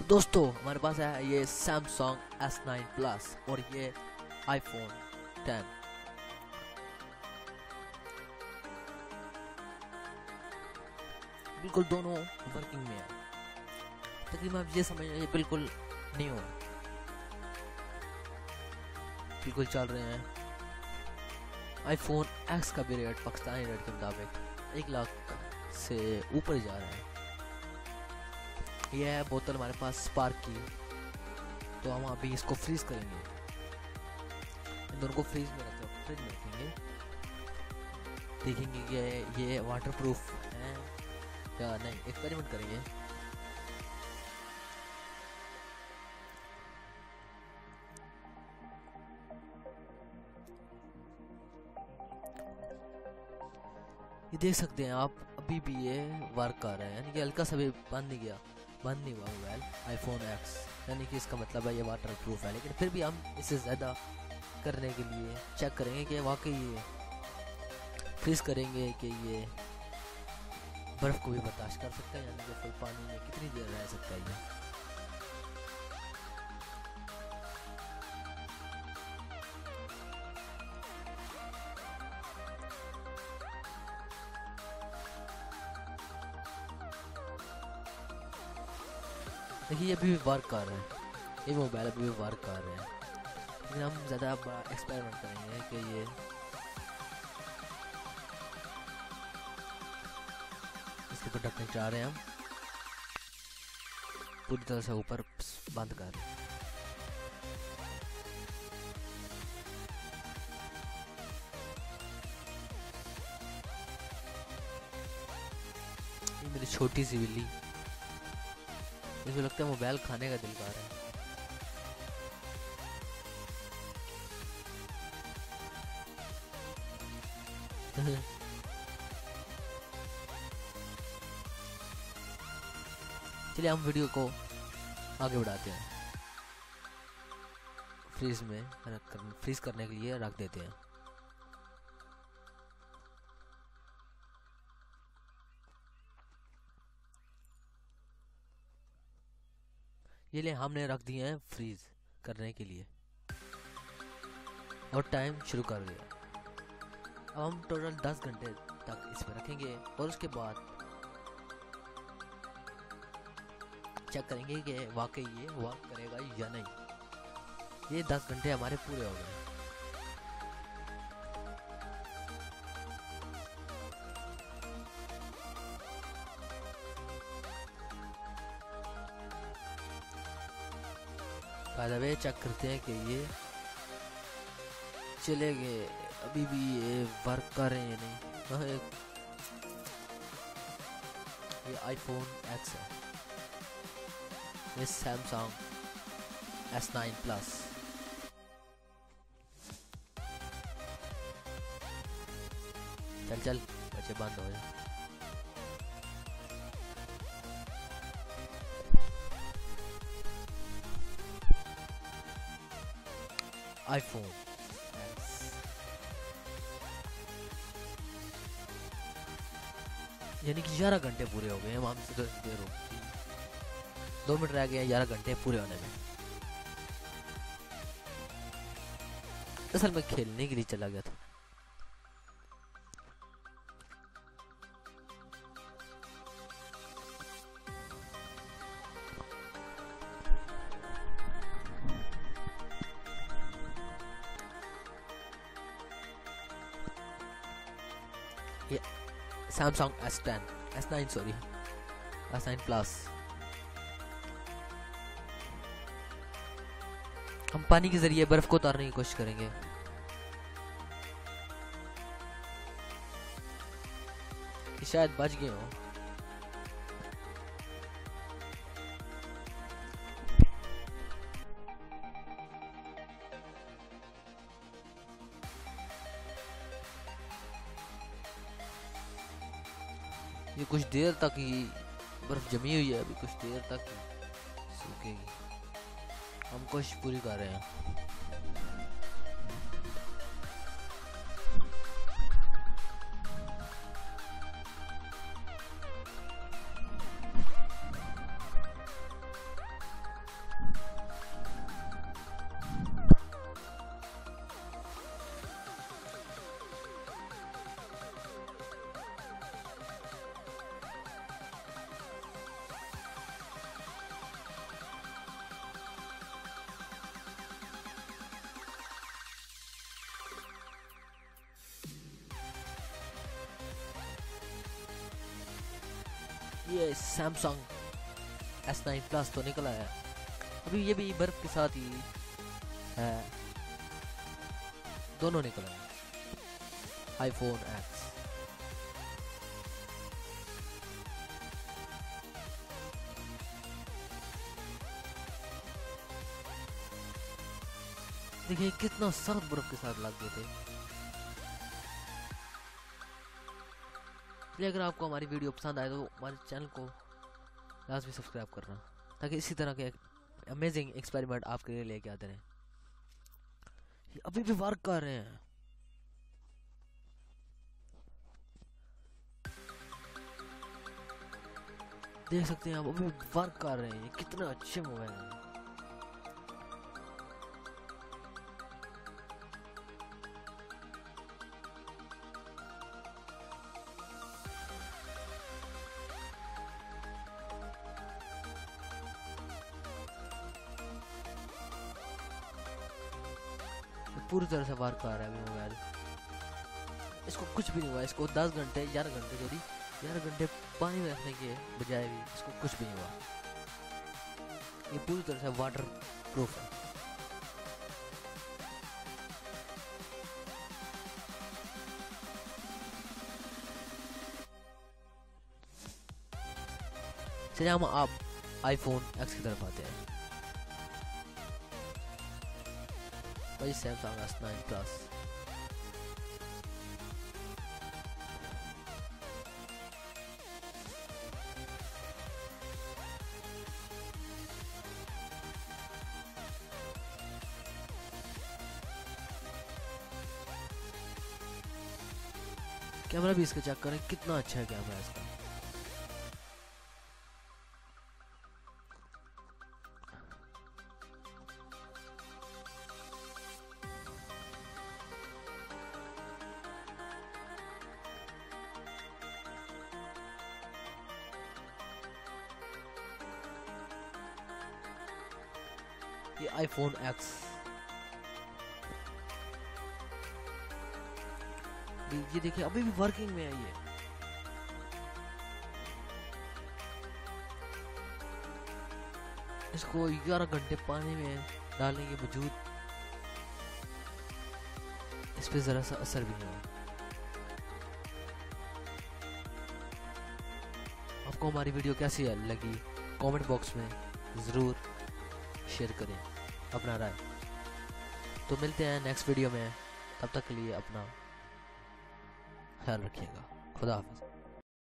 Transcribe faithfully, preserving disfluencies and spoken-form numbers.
दोस्तों हमारे पास है ये सैमसंग एस नाइन प्लस और ये आईफोन टेन। बिल्कुल दोनों वर्किंग में है। तकरीबन आप ये समझ ये बिल्कुल न्यू है, बिल्कुल चल रहे हैं। आईफोन एक्स का भी रेट पाकिस्तानी रेट के मुताबिक एक लाख से ऊपर जा रहा है। यह है बोतल हमारे पास स्पार्क की, तो हम अभी इसको फ्रीज करेंगे। इन दोनों को फ्रीज में रखें, फ्रिज में रखेंगे, देखेंगे कि ये वाटर प्रूफ है या नहीं। एक्सपेरिमेंट करेंगे। ये देख सकते हैं आप, अभी भी ये वर्क कर रहा है, यानी कि हल्का सा भी बंद नहीं गया, बंद नहीं हुआ मोबाइल आईफोन एक्स। यानी कि इसका मतलब है ये वाटर प्रूफ है। लेकिन फिर भी हम इसे ज़्यादा करने के लिए चेक करेंगे कि वाकई ये फ्रीज करेंगे कि ये बर्फ़ को भी बर्दाश्त कर सकता है, यानी कि फुल पानी में कितनी देर रह सकता है ये। देखिए ये अभी भी वर्क कर रहे हैं, ये मोबाइल अभी भी वर्क कर रहे हैं। लेकिन हम ज़्यादा एक्सपेरिमेंट करेंगे कि ये इसके ऊपर ढक्कन चढ़ा रहे हैं, हम पूरी तरह से ऊपर बंद कर रहे हैं। ये मेरी छोटी सी बिल्ली, मुझे लगता है मोबाइल खाने का दिल कर रहा है। चलिए हम वीडियो को आगे बढ़ाते हैं, फ्रीज में रख कर, फ्रीज करने के लिए रख देते हैं। ये ले हमने रख दिए हैं फ्रीज करने के लिए और टाइम शुरू कर दिया। अब हम टोटल दस घंटे तक इस पर रखेंगे और उसके बाद चेक करेंगे कि वाकई ये वर्क करेगा या नहीं। ये दस घंटे हमारे पूरे हो गए। वे चेक करते हैं कि ये चले गए, अभी भी ये वर्क कर रहे हैं या नहीं। ये आईफोन एक्स है, ये सैमसंग एस नाइन प्लस। चल चल बच्चे बंद हो जाए। आईफोन यानी कि ग्यारह घंटे पूरे हो गए हैं। हमसे तो देर हो गई, दो मिनट रह गए ग्यारह घंटे पूरे होने में। असल में खेलने के लिए चला गया था। ये Samsung S ten S nine sorry S nine plus. हम पानी के जरिए बर्फ को उतारने की कोशिश करेंगे। शायद बच गए हो। ये कुछ देर तक ही बर्फ जमी हुई है, अभी कुछ देर तक ही सूखेगी। हम कोशिश पूरी कर रहे हैं। ये सैमसंग एस नाइन प्लस तो निकला है अभी, ये भी बर्फ के साथ ही है, दोनों निकला है। आईफोन एक्स देखिए कितना सख्त बर्फ के साथ लग गए थे। इसलिए अगर आपको हमारी वीडियो पसंद आए तो हमारे चैनल को लाजमी सब्सक्राइब करना, ताकि इसी तरह के अमेजिंग एक्सपेरिमेंट आपके लिए लेके आते रहें। ये अभी भी वर्क कर रहे हैं। देख सकते हैं आप, अभी वर्क कर रहे हैं। ये कितना अच्छे मोबाइल है। पूरी तरह से वर्क कर रहा है अभी मोबाइल। इसको कुछ भी नहीं हुआ। इसको दस घंटे ग्यारह घंटे सॉरी ग्यारह घंटे पानी में रखने के बजाय भी इसको कुछ भी नहीं हुआ। ये पूरी तरह से वाटर प्रूफ है। चलिए हम आप आईफोन एक्स की तरफ आते हैं। वही Samsung S nine plus. Camera भी इसका चेक करें, कितना अच्छा है कैमरा इसका। ये आईफोन एक्स ये देखिए अभी भी वर्किंग में है। ये इसको ग्यारह घंटे पानी में डालने के बावजूद इस पे जरा सा असर भी नहीं हुआ। आपको हमारी वीडियो कैसी लगी कमेंट बॉक्स में जरूर शेयर करें अपना राय। तो मिलते हैं नेक्स्ट वीडियो में, तब तक के लिए अपना ख्याल रखिएगा। खुदा हाफिज़।